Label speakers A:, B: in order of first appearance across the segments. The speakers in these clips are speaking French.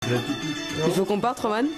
A: Il faut qu'on parte, Roman?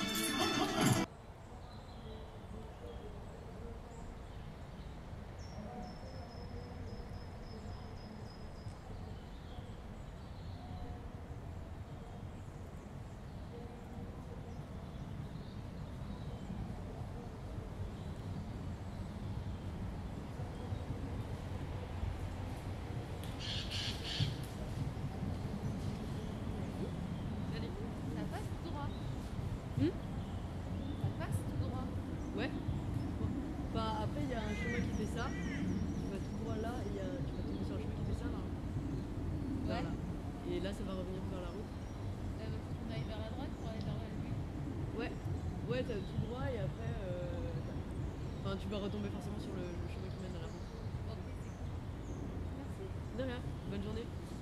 A: Ouais. Enfin, après, il y a un chemin qui fait ça. Tu vas tout droit là et tu vas tomber sur un chemin qui fait ça là.
B: Ouais.
A: Là. Et là, ça va revenir vers la route.
B: On aille vers la droite pour aller vers la vue.
A: Ouais. Ouais, t'as tout droit et après. Enfin, tu vas retomber forcément sur le chemin qui mène à la route.
B: Ok, merci.
A: De rien. Bonne journée.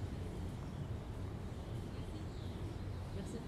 A: Merci.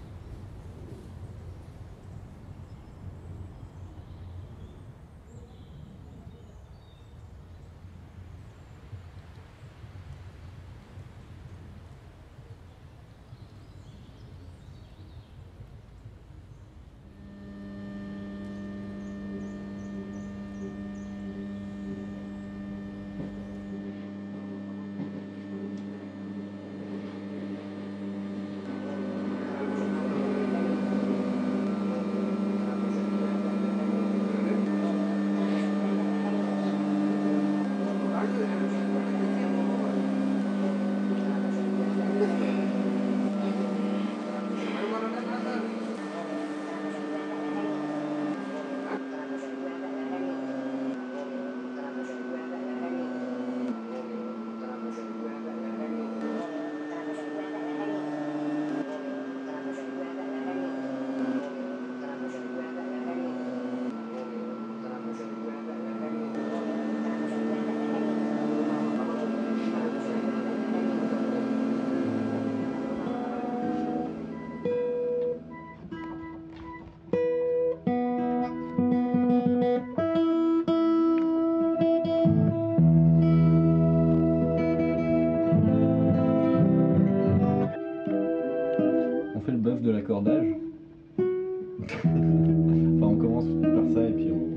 C: On fait le bœuf de l'accordage. Enfin, on commence par ça et puis on...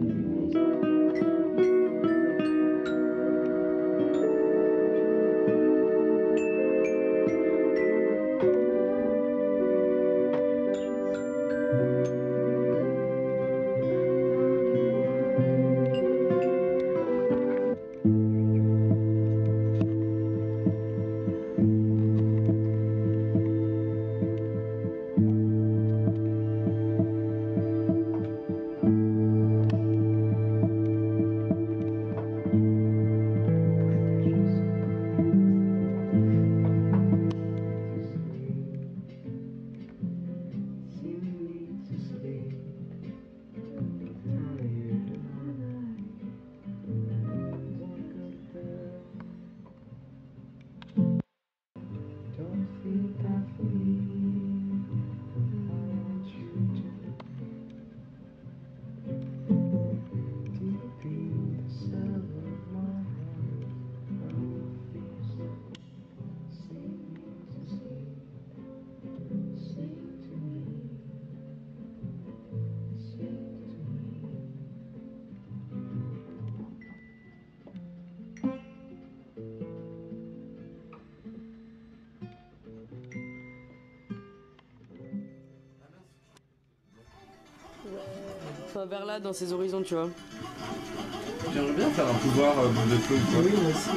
A: Enfin, vers là, dans ces horizons, tu vois.
C: J'aimerais bien faire un pouvoir de feu ou quoi.
D: Oui, moi aussi.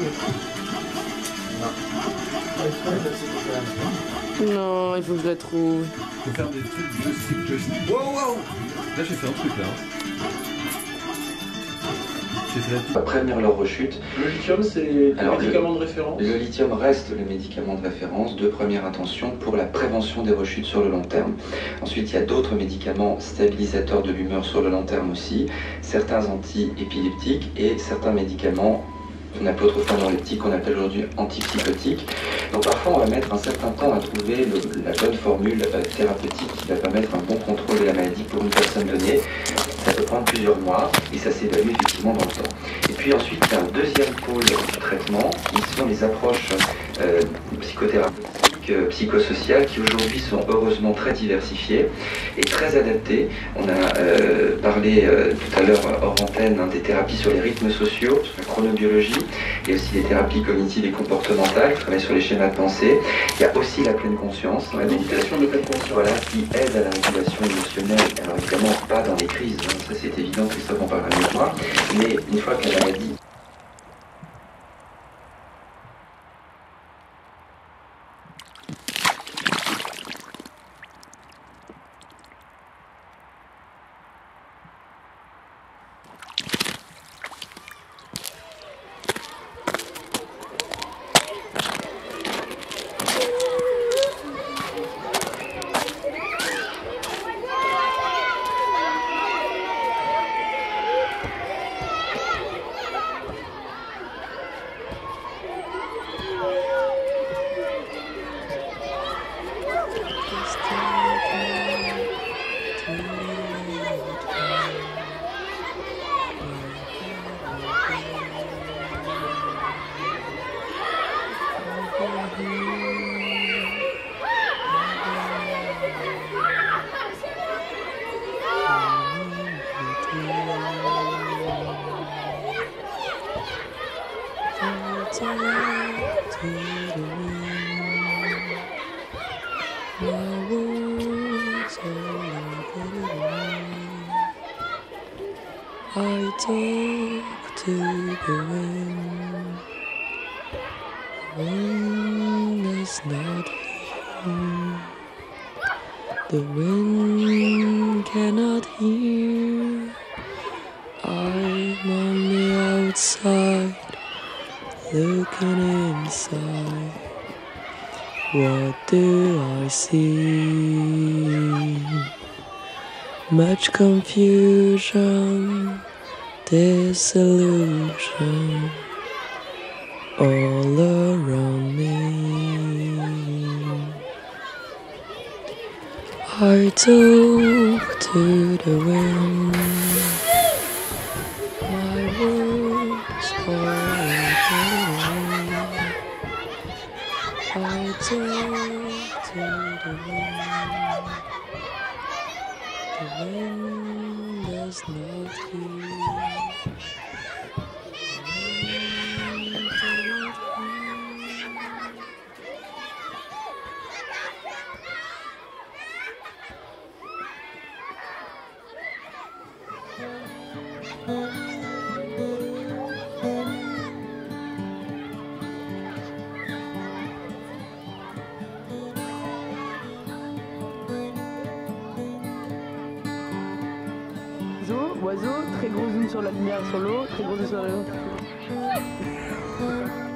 A: Non, il faut que je la trouve.
C: Faut faire des trucs de cycle. Wow, wow. Là, j'ai fait un truc là. J'ai fait la
E: On va prévenir leur rechute.
D: Le lithium, c'est le médicament de référence.
E: Le lithium reste le médicament de référence de première intention pour la prévention des rechutes sur le long terme. Ensuite, il y a d'autres médicaments stabilisateurs de l'humeur sur le long terme aussi, certains anti-épileptiques et certains médicaments qu'on appelle autrefois neuroleptiques, qu'on appelle aujourd'hui antipsychotiques. Donc parfois, on va mettre un certain temps à trouver la bonne formule thérapeutique qui va permettre un bon contrôle de la maladie pour une personne donnée. Ça peut prendre plusieurs mois et ça s'évalue effectivement dans le temps. Et puis ensuite, il y a un deuxième pôle du traitement qui sont les approches psychothérapeutiques problématiques psychosociales qui aujourd'hui sont heureusement très diversifiées et très adaptées. On a parlé tout à l'heure hors antenne des thérapies sur les rythmes sociaux, sur la chronobiologie, il y a aussi des thérapies cognitives et comportementales qui travaillent sur les schémas de pensée. Il y a aussi la pleine conscience, la méditation de pleine conscience, voilà, qui aide à la régulation émotionnelle. Alors évidemment pas dans les crises, hein, ça c'est évident, Christophe en parlera mieux que moi, mais une fois que la maladie
F: I talk to the wind. Wind is not here. The wind cannot hear. I'm on the outside, looking inside. What do I see? Much confusion, disillusion all around me. I talk to the wind. My words are away. I talk to the wind. The wind does not hear.
A: Oiseau, très gros zoom sur la lumière sur l'eau, très gros zoom sur l'eau.